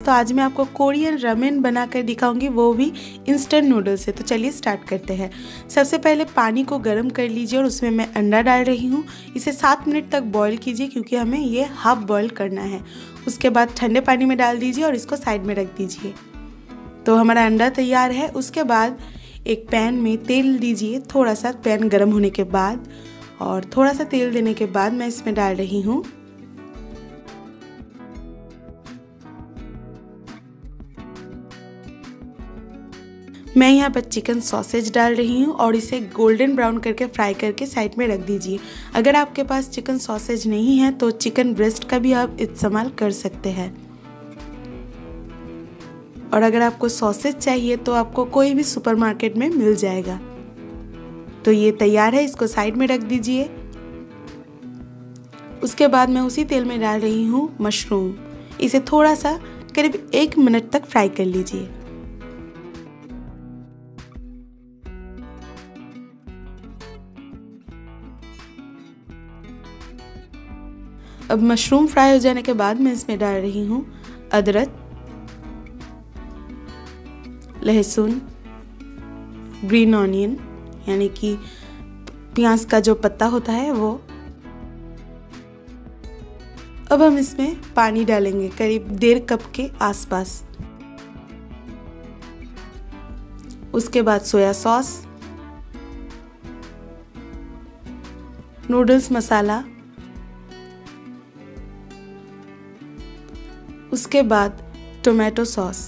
दोस्तों आज मैं आपको कोरियन रामेन बनाकर दिखाऊंगी, वो भी इंस्टेंट नूडल्स से। तो चलिए स्टार्ट करते हैं। सबसे पहले पानी को गर्म कर लीजिए और उसमें मैं अंडा डाल रही हूँ। इसे 7 मिनट तक बॉईल कीजिए क्योंकि हमें ये हाफ बॉईल करना है। उसके बाद ठंडे पानी में डाल दीजिए और इसको साइड में रख दीजिए। तो हमारा अंडा तैयार है। उसके बाद एक पैन में तेल दीजिए, थोड़ा सा पैन गर्म होने के बाद, और थोड़ा सा तेल देने के बाद मैं इसमें डाल रही हूँ मैं यहाँ पर चिकन सॉसेज डाल रही हूँ और इसे गोल्डन ब्राउन करके फ्राई करके साइड में रख दीजिए। अगर आपके पास चिकन सॉसेज नहीं है तो चिकन ब्रेस्ट का भी आप इस्तेमाल कर सकते हैं। और अगर आपको सॉसेज चाहिए तो आपको कोई भी सुपरमार्केट में मिल जाएगा। तो ये तैयार है, इसको साइड में रख दीजिए। उसके बाद मैं उसी तेल में डाल रही हूँ मशरूम। इसे थोड़ा सा करीब 1 मिनट तक फ्राई कर लीजिए। अब मशरूम फ्राई हो जाने के बाद मैं इसमें डाल रही हूँ अदरक, लहसुन, ग्रीन ऑनियन यानी कि प्याज का जो पत्ता होता है वो। अब हम इसमें पानी डालेंगे करीब 1.5 कप के आसपास। उसके बाद सोया सॉस, नूडल्स मसाला, उसके बाद टोमेटो सॉस,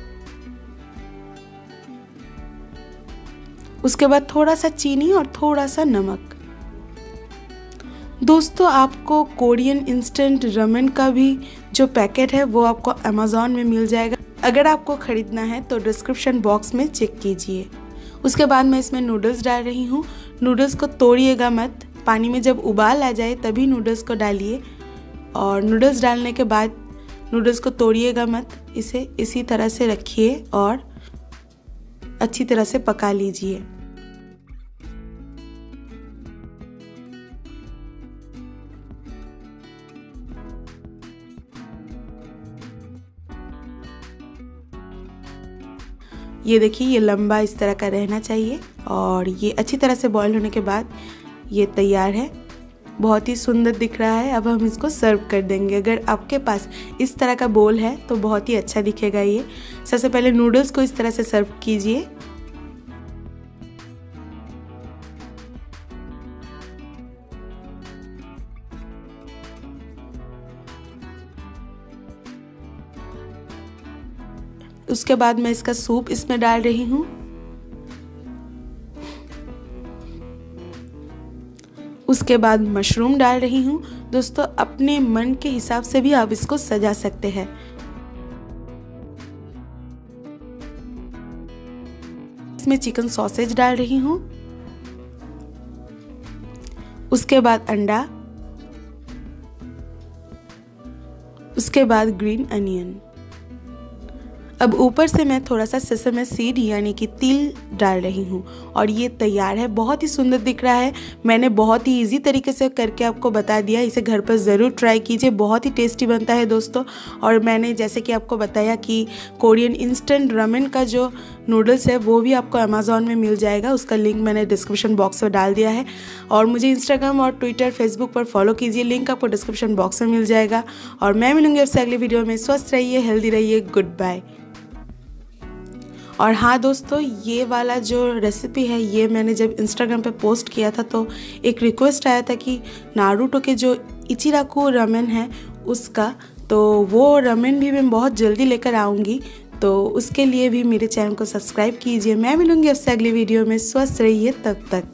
उसके बाद थोड़ा सा चीनी और थोड़ा सा नमक। दोस्तों आपको कोरियन इंस्टेंट रामेन का भी जो पैकेट है वो आपको अमेज़ॉन में मिल जाएगा। अगर आपको ख़रीदना है तो डिस्क्रिप्शन बॉक्स में चेक कीजिए। उसके बाद मैं इसमें नूडल्स डाल रही हूँ। नूडल्स को तोड़िएगा मत, पानी में जब उबाल आ जाए तभी नूडल्स को डालिए। और नूडल्स डालने के बाद नूडल्स को तोड़िएगा मत, इसे इसी तरह से रखिए और अच्छी तरह से पका लीजिए। ये देखिए, ये लंबा इस तरह का रहना चाहिए और ये अच्छी तरह से बॉईल होने के बाद ये तैयार है। बहुत ही सुंदर दिख रहा है। अब हम इसको सर्व कर देंगे। अगर आपके पास इस तरह का बोल है तो बहुत ही अच्छा दिखेगा ये। सबसे पहले नूडल्स को इस तरह से सर्व कीजिए। उसके बाद मैं इसका सूप इसमें डाल रही हूँ। उसके बाद मशरूम डाल रही हूँ। दोस्तों अपने मन के हिसाब से भी आप इसको सजा सकते हैं। इसमें चिकन सॉसेज डाल रही हूँ। उसके बाद अंडा, उसके बाद ग्रीन अनियन। अब ऊपर से मैं थोड़ा सा सेसम सीड यानी कि तिल डाल रही हूँ और ये तैयार है। बहुत ही सुंदर दिख रहा है। मैंने बहुत ही इजी तरीके से करके आपको बता दिया। इसे घर पर ज़रूर ट्राई कीजिए, बहुत ही टेस्टी बनता है दोस्तों। और मैंने जैसे कि आपको बताया कि कोरियन इंस्टेंट रामेन का जो नूडल्स है वो भी आपको अमेज़ॉन में मिल जाएगा। उसका लिंक मैंने डिस्क्रिप्शन बॉक्स में डाल दिया है। और मुझे इंस्टाग्राम और ट्विटर, फेसबुक पर फॉलो कीजिए, लिंक आपको डिस्क्रिप्शन बॉक्स में मिल जाएगा। और मैं मिलूंगी आपसे अगली वीडियो में। स्वस्थ रहिए, हेल्दी रहिए, गुड बाय। और हाँ दोस्तों, ये वाला जो रेसिपी है ये मैंने जब इंस्टाग्राम पे पोस्ट किया था तो एक रिक्वेस्ट आया था कि नारुतो के जो इचिराकु रामेन है उसका, तो वो रामेन भी मैं बहुत जल्दी लेकर आऊँगी। तो उसके लिए भी मेरे चैनल को सब्सक्राइब कीजिए। मैं मिलूँगी आपसे अगली वीडियो में। स्वस्थ रहिए तब तक।